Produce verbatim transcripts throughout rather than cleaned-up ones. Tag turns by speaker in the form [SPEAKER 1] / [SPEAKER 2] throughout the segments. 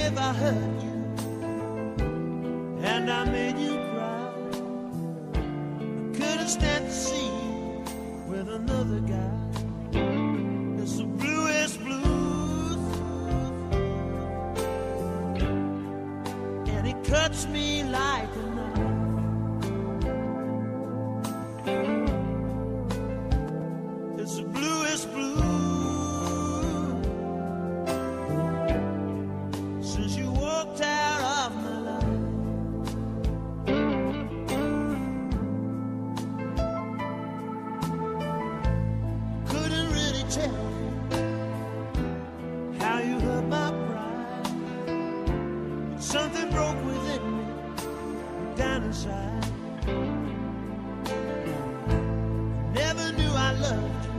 [SPEAKER 1] if I hurt you and I made you cry. I couldn't stand to see you with another guy. It's the bluest blues, and it cuts me like a knife. It's the bluest blues. Since you walked out of my life, couldn't really tell how you hurt my pride, but something broke within me, down inside. Never knew I loved you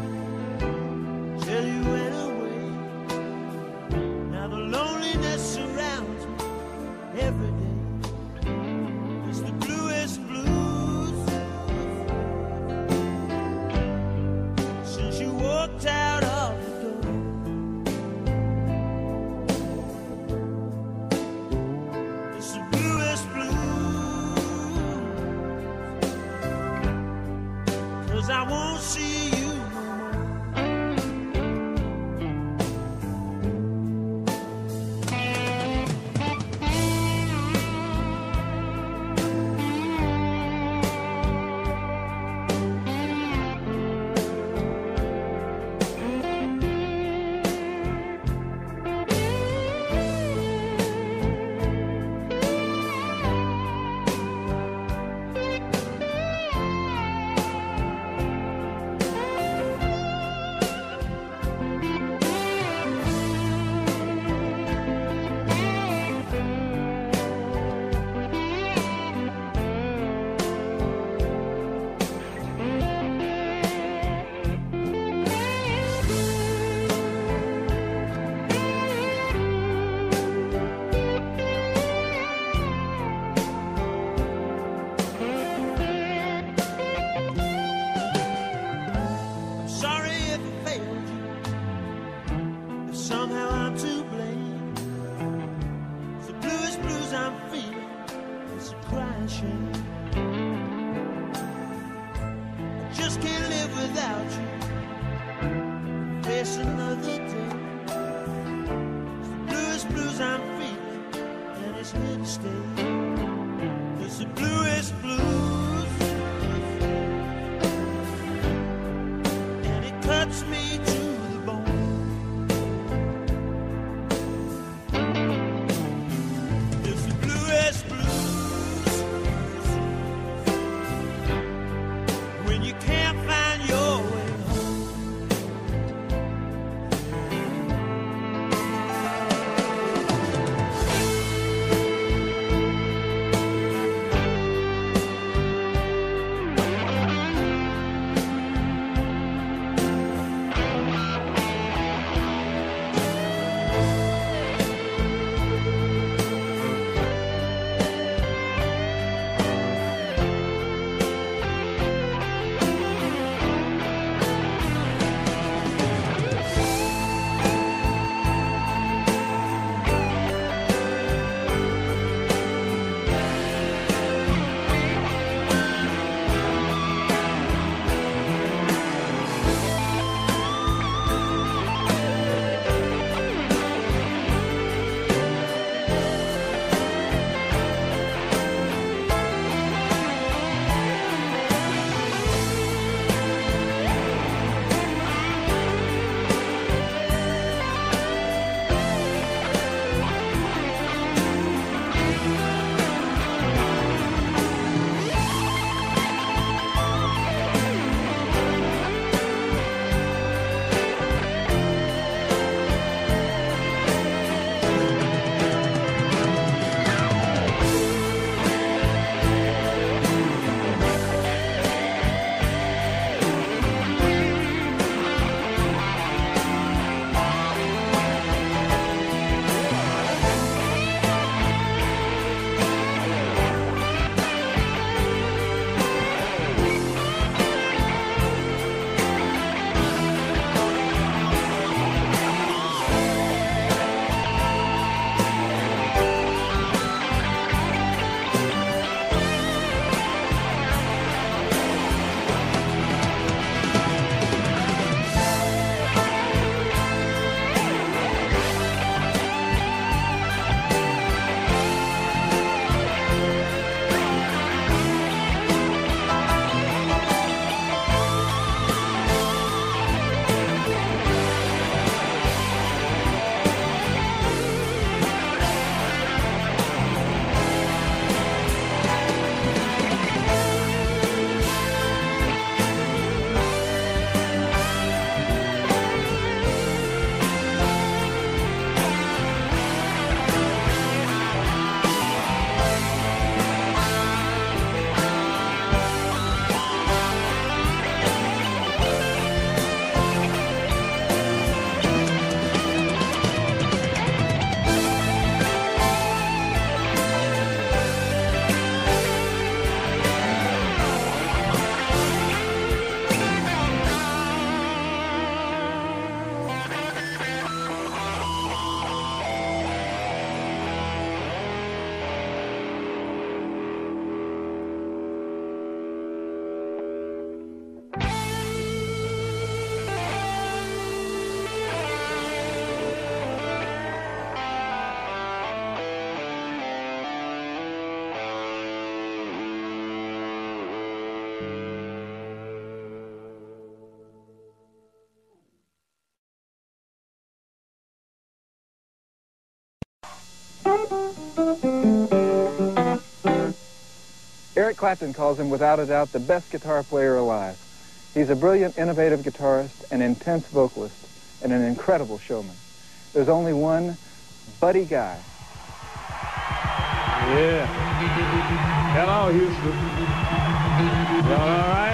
[SPEAKER 1] till you went away. Now the loneliness surrounds me every day. It's the bluest blues. Since you walked out of the door, it's the bluest blues. 'Cause I won't see you no more. Somehow I'm to blame. It's the bluest blues I'm feeling. It's a crying shame. I just can't live without you. Face another day. It's the bluest blues I'm feeling, and it's here to stay. It's the bluest blues, and it cuts me to the bone. When you can't find your way home.
[SPEAKER 2] Eric Clapton calls him, without a doubt, the best guitar player alive. He's a brilliant, innovative guitarist, an intense vocalist, and an incredible showman. There's only one Buddy Guy.
[SPEAKER 3] Yeah. Hello, Houston. You all right?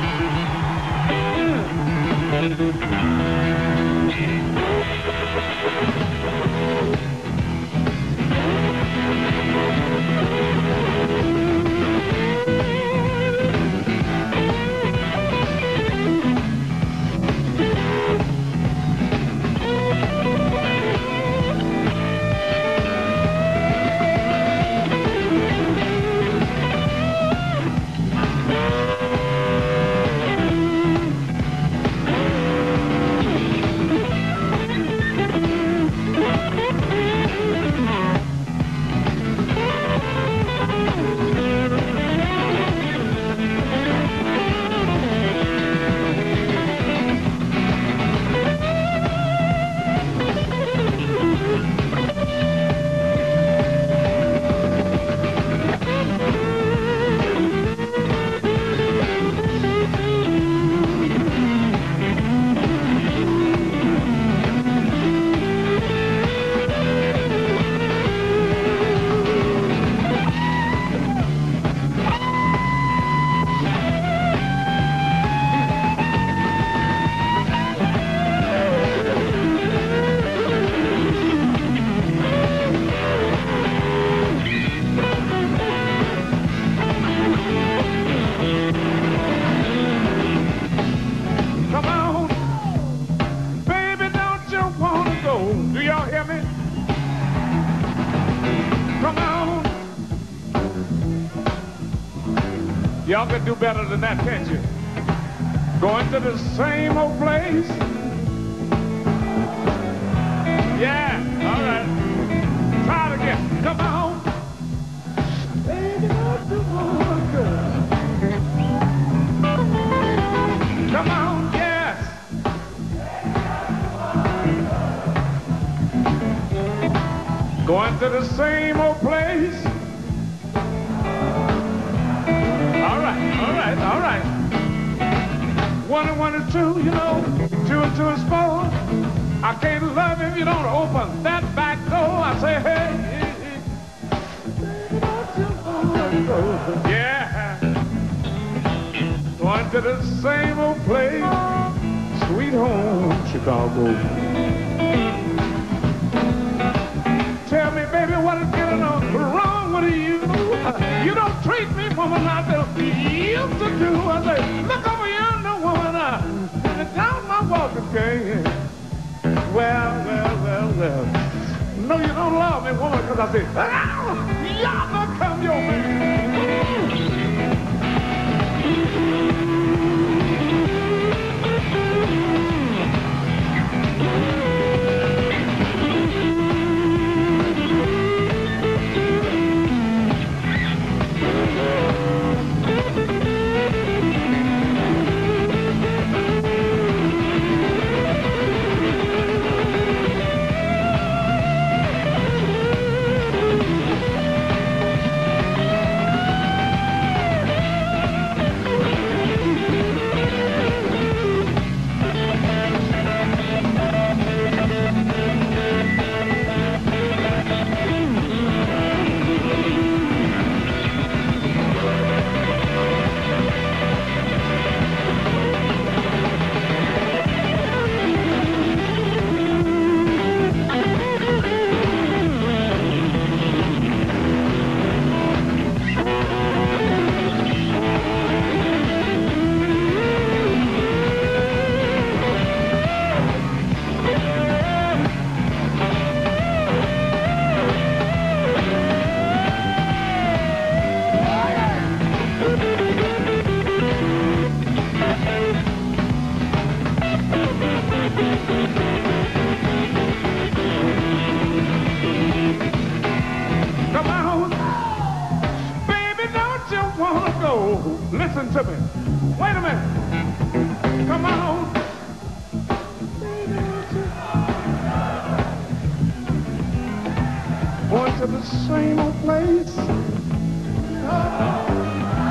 [SPEAKER 3] Y'all can do better than that, can't you? Going to the same old place? Yeah, all right. Try it again. Come on. Baby, don't you want to? Come on, yes. Going to the same old place? All right, all right. One and one is two, you know. Two and two is four. I can't love if you don't open that back door. I say, hey, hey, hey. Yeah. Going to the same old place. Sweet home, Chicago. Tell me, baby, what is getting on wrong with you? You don't treat me, woman, like you used to do. I say, look over yonder, woman, uh, down my walking cane. Well, well, well, well. No, you don't love me, woman, because I say, ah, yonder come your man. Listen to me. Wait a minute. Come on. Going to the same old place. Oh.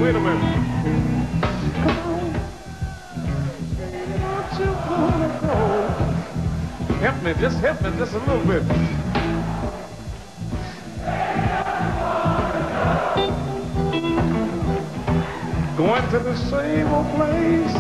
[SPEAKER 3] Wait a minute. Come on. Baby, don't you wanna go? Help me, just help me just a little bit. Going to the same old place.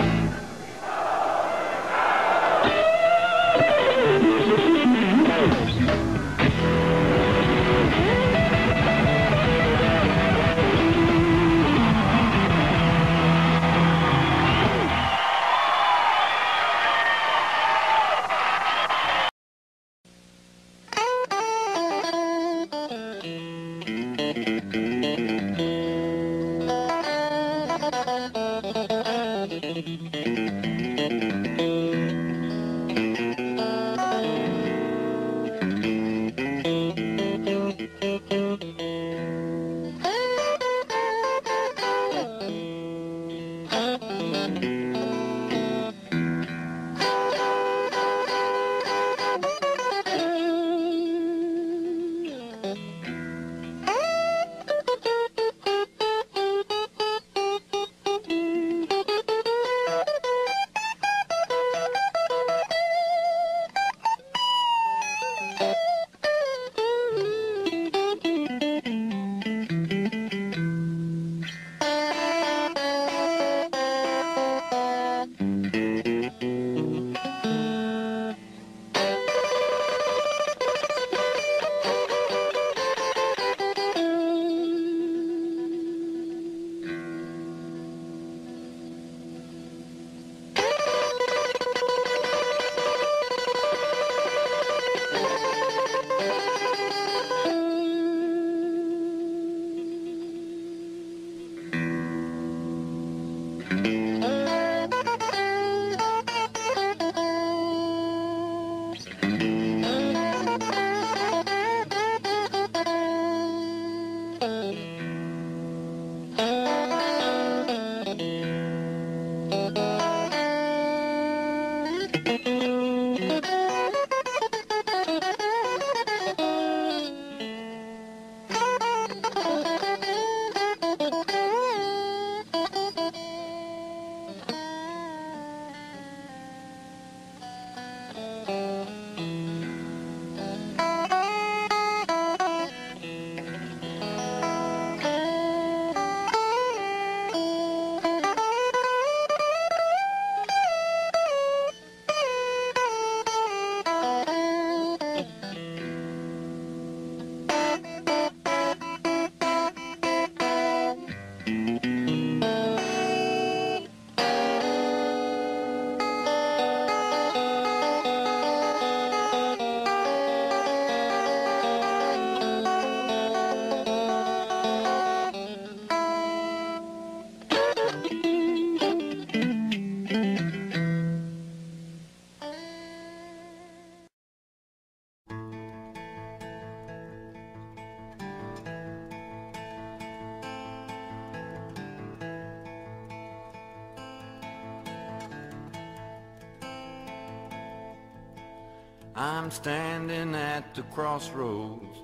[SPEAKER 4] I'm standing at the crossroads.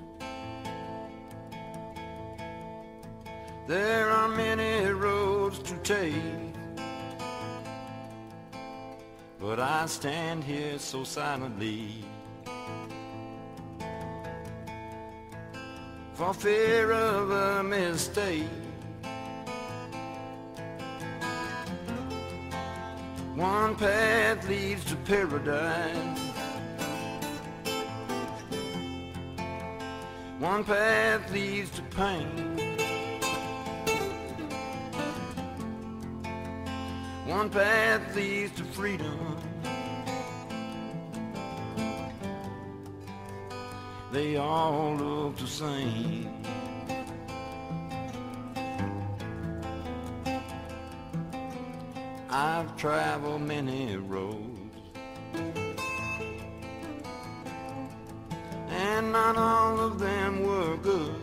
[SPEAKER 4] There are many roads to take, but I stand here so silently for fear of a mistake. One path leads to paradise, one path leads to pain, one path leads to freedom. They all look the same. I've traveled many roads, and not all of them were good.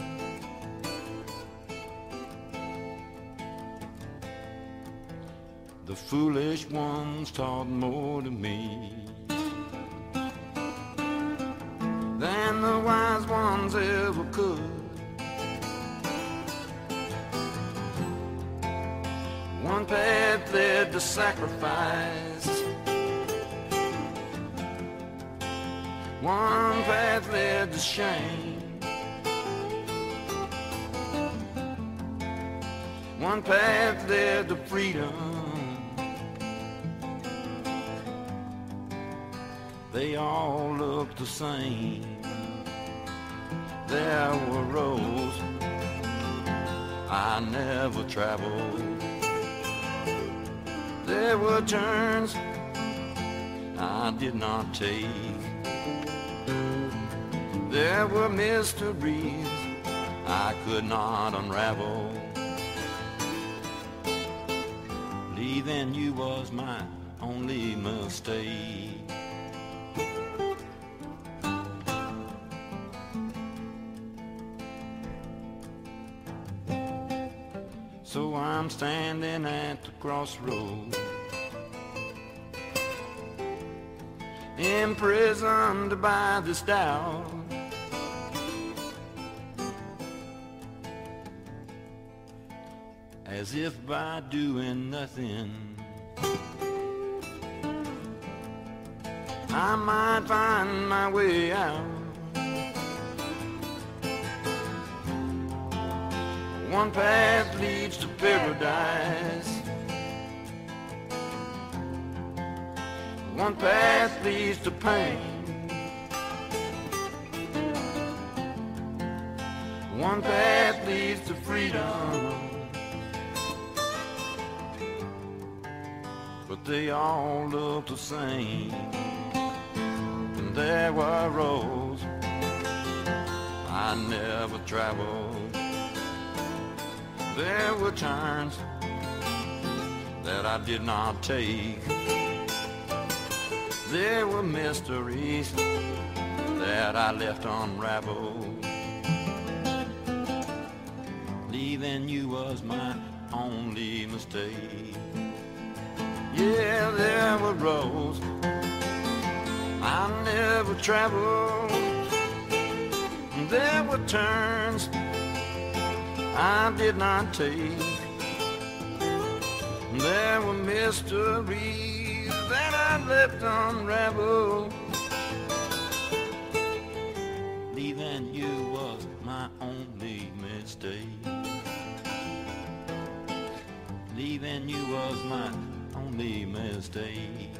[SPEAKER 4] The foolish ones taught more to me than the wise ones ever could. to sacrifice. One path led to shame, one path led to freedom. They all looked the same. There were roads I never traveled. There were turns I did not take. There were mysteries I could not unravel. Leaving you was my only mistake. So I'm standing at the crossroads, imprisoned by this doubt. As if by doing nothing I might find my way out. One path leads to paradise, one path leads to pain, one path leads to freedom. But they all look the same. And there were roads I never traveled. There were turns that I did not take. There were mysteries that I left unraveled. Leaving you was my only mistake. Yeah, there were roads I never traveled. There were turns I did not take. There were mysteries that I left unraveled. Leaving you was my only mistake. Leaving you was my only mistake.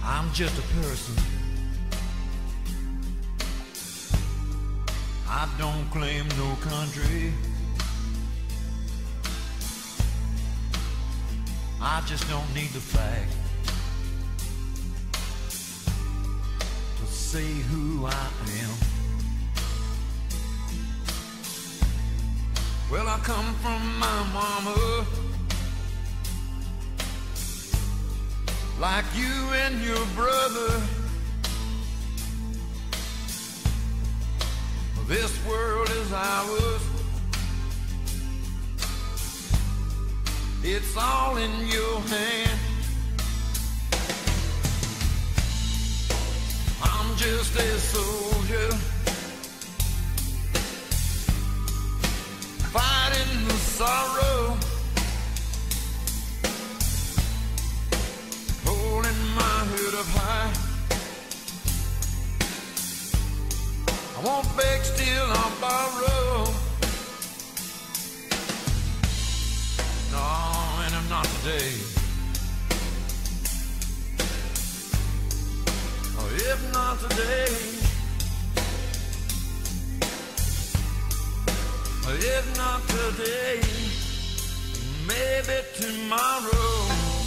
[SPEAKER 4] I'm just a person. I don't claim no country. I just don't need the flag to say who I am. Well, I come from my mama, like you and your brother. This world is ours. It's all in your hand. I'm just a soldier fighting the sorrow, holding my head up high. I won't beg, steal, or borrow. No, and I'm not today. Oh, if not today, if not today, maybe tomorrow.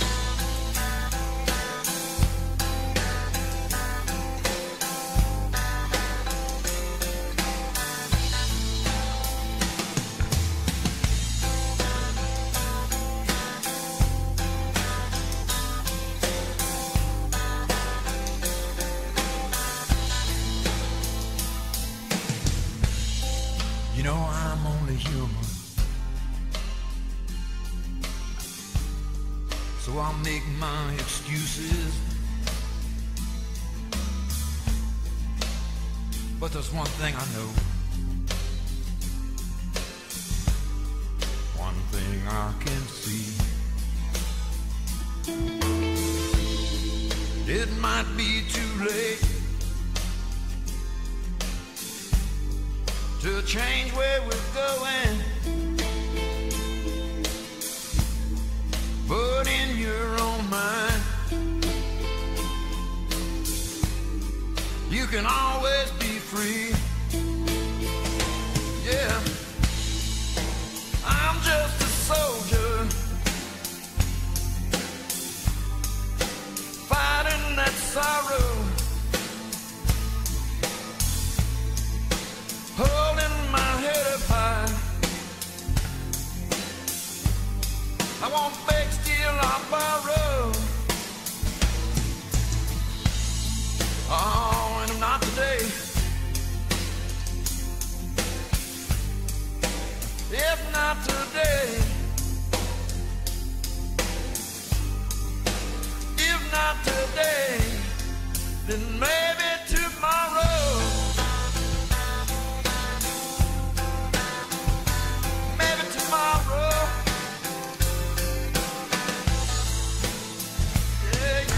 [SPEAKER 4] You know I'm only human, so I'll make my excuses. But there's one thing I know, one thing I can see. It might be too late to change where we're going, but in your own mind, you can always be free. Yeah, I'm just a soldier fighting that sorrow, holding my head up high. I won't beg, steal, or borrow. Oh, and I'm not today. If not today, if not today, then maybe tomorrow. Tomorrow. Yeah, yeah.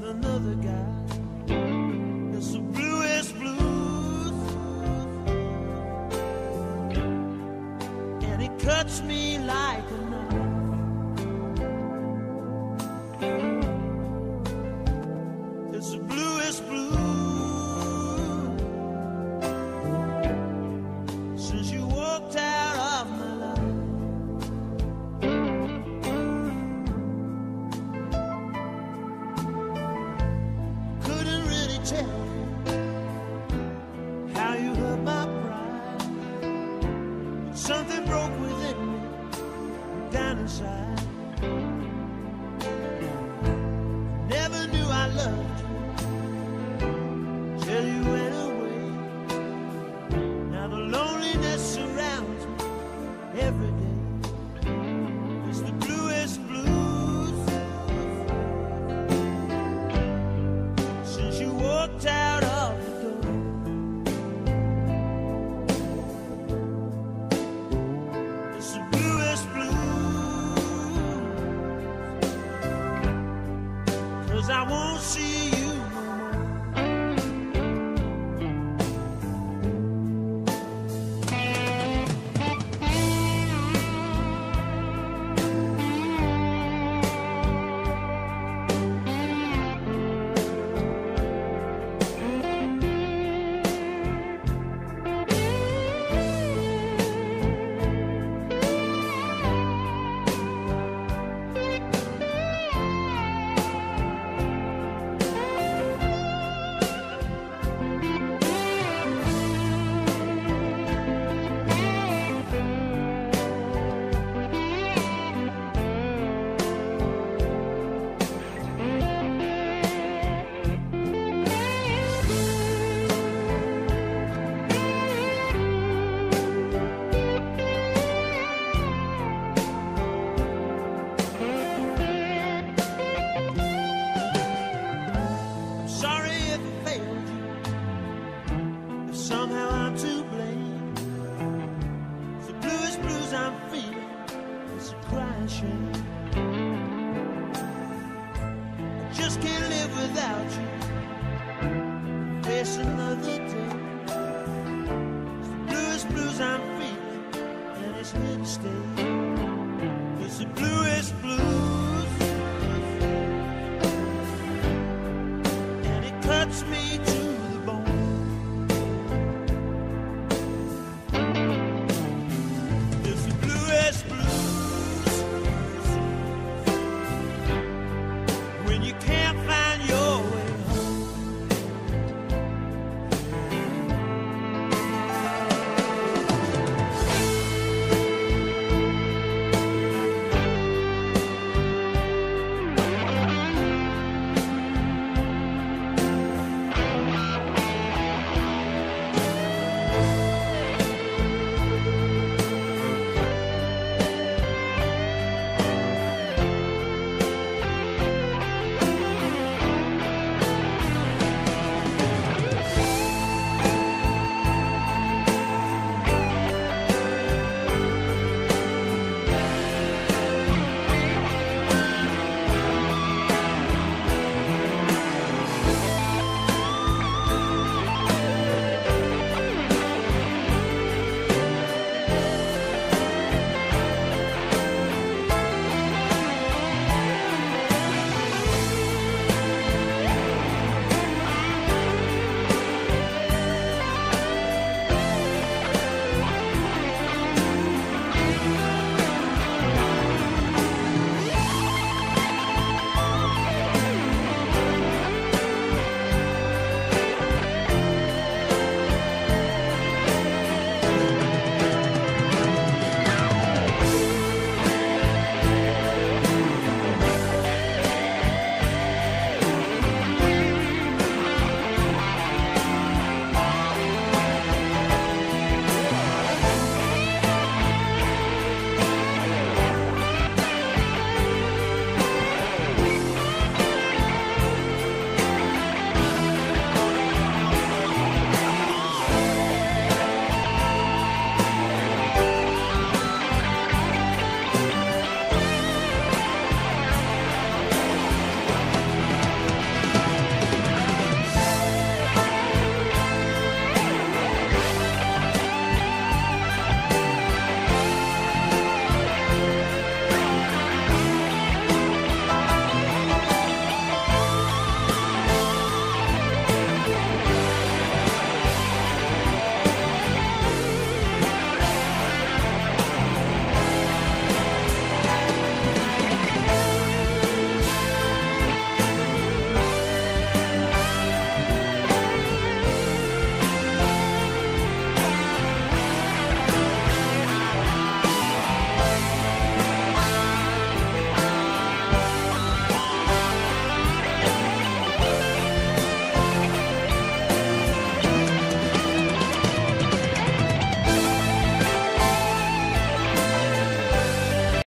[SPEAKER 1] another guy. It's the bluest blues, and it cuts me like a knife. It's the bluest blues since you walked out of my life. Couldn't really tell how you hurt my pride, but something broke within me, down inside. Never knew I loved you till you went away. Now the loneliness surrounds me every day. It's the bluest blues since you walked out of the door. It's the bluest blues 'cause I won't see you no more. Sorry if I failed you, if somehow I'm to blame. It's the bluest blues I'm feeling, it's a crying shame. I just can't live without you, face another day. It's the bluest blues I'm feeling, and it's here to stay. It's the blues